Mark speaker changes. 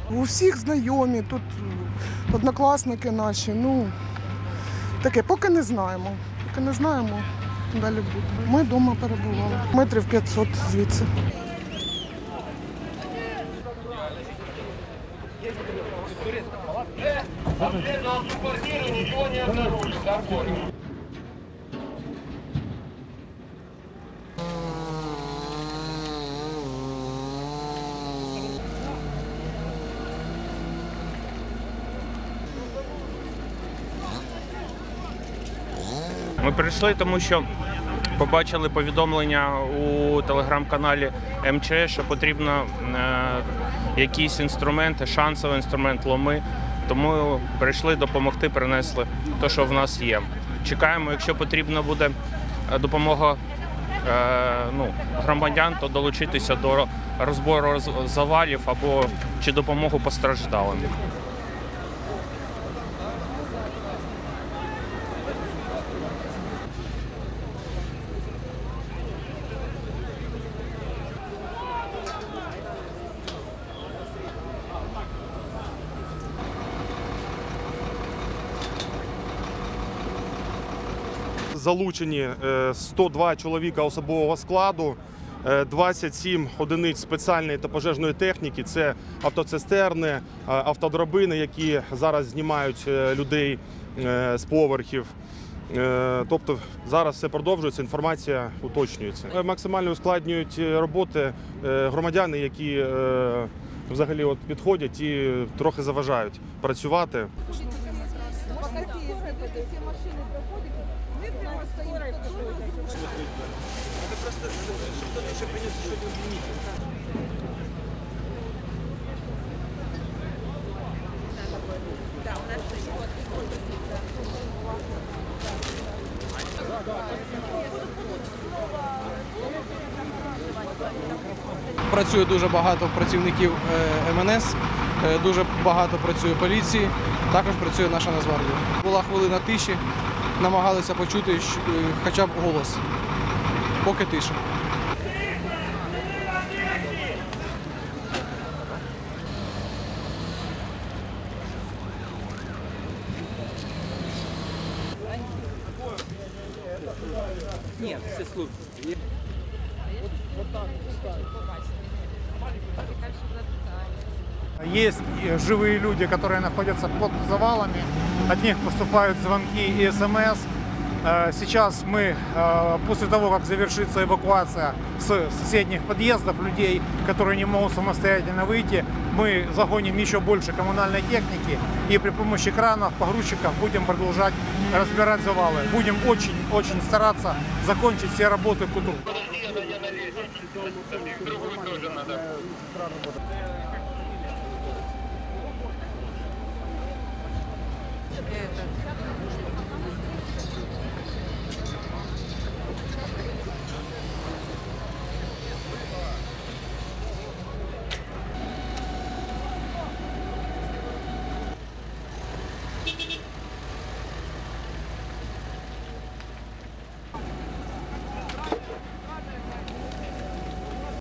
Speaker 1: У всіх знайомі, тут однокласники наші. Ну, таке, поки не знаємо. Поки не знаємо, далі буде. Ми вдома перебували. Метрів 500 звідси.
Speaker 2: Ми прийшли, тому що побачили повідомлення у телеграм-каналі МЧС, що потрібно якісь інструменти, шансовий інструмент, ломи. Тому прийшли допомогти, принесли те, що в нас є. Чекаємо, якщо потрібна буде допомога громадян, то долучитися до розбору завалів або чи допомогу постраждалим.
Speaker 3: Залучені 102 чоловіка особового складу, 27 одиниць спеціальної та пожежної техніки. Це автоцистерни, автодрабини, які зараз знімають людей з поверхів. Тобто зараз все продовжується, інформація уточнюється. Максимально ускладнюють роботи громадяни, які взагалі підходять і трохи заважають працювати.
Speaker 4: Працює дуже багато працівників МНС, дуже багато працює поліції, також працює наша Нацгвардія. Була хвилина тиші, намагалися почути хоча б голос, поки тиша.
Speaker 5: Нет, все службы.
Speaker 6: Есть живые люди, которые находятся под завалами, от них поступают звонки и СМС. Сейчас мы, после того, как завершится эвакуация с соседних подъездов людей, которые не могут самостоятельно выйти, мы загоним еще больше коммунальной техники и при помощи кранов, погрузчиков будем продолжать разбирать завалы. Будем очень стараться закончить все работы к утру.